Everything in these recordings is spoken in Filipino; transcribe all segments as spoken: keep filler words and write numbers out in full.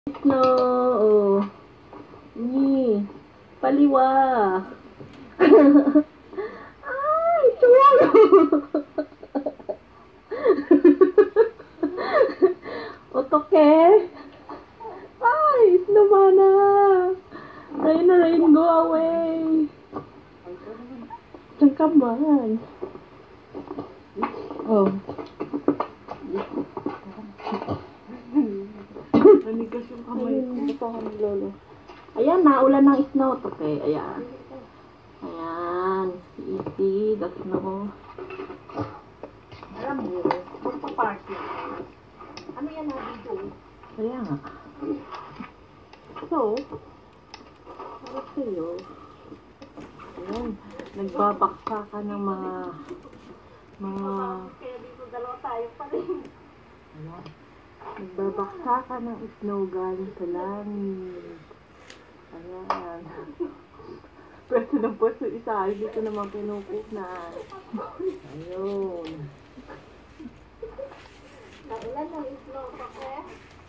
No, oh. Ni, paliwa. Ay, chulo. Otoke. Ay, snow mana. Rain na rain, go away. Diyan ka man. Oh. Nanigas yung kamay ko. Batahan ni Lolo. Ayan, naulan ng snow. Okay, ayan. Ayan. Easy, the snow. Alam mo, magpa-party. Ano yan na dito? Kaya nga. So, harap sa'yo. Ayan. Nagbabaksa ka ng mga mga Kaya dito dalawa tayo pa rin. ayan. Nagbabaksa ka ng snow galing sa langit. Ayan. Pwede na pwede isa. Dito naman pinupok na. Ayun. Naulan ng snow pa ko eh.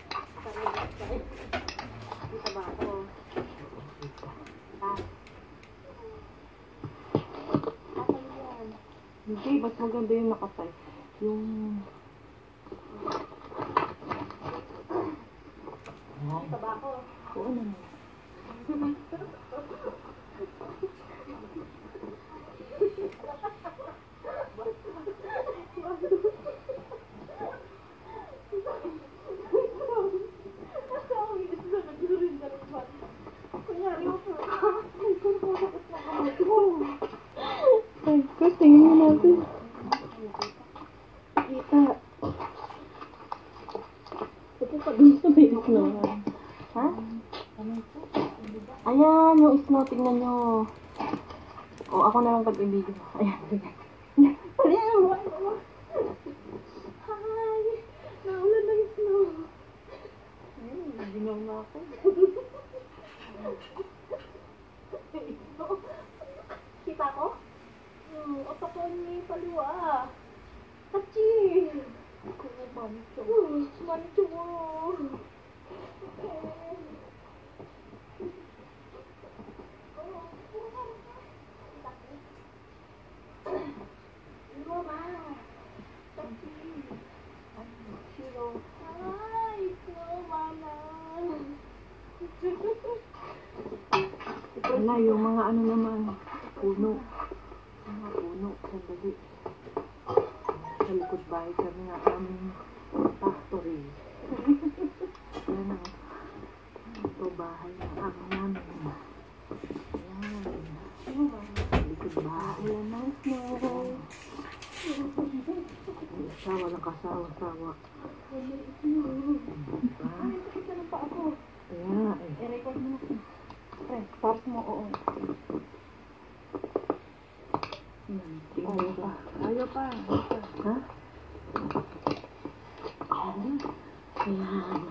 Dito ba ako? Ah. Asan yan? Hindi, mas maganda yung nakasay. Yung... Dito ba ako? Oo naman. Ay, ko, tingin mo natin. Kita. Ito pa dun sa may snow. Ha? Ayan, yung snow, tingnan nyo. O, ako na lang pag-ibigin. Ayan, ayan. Ayan, ayan. Hi! Naulan ng snow. Ayan, ginaw na ako. Kita ko? Hmm, otak ko ni paliwa. Hachi! Ako na mancho. Hmm, mancho mo. Wala, yung mga ano naman, puno. Mga puno, sandali. Sa likod bahay kami nga aming factory. Yan ang ito bahay ng amo namin. Yan. Sa likod bahay yan ang snow. Yung isa, walang kasawa-sawa. Diba? Kita na pa ako. Kaya, eh. I-record mo na. Pre, start mo, oo. Hmm, tingnan mo pa. Ayaw pa. Ha? Ayan.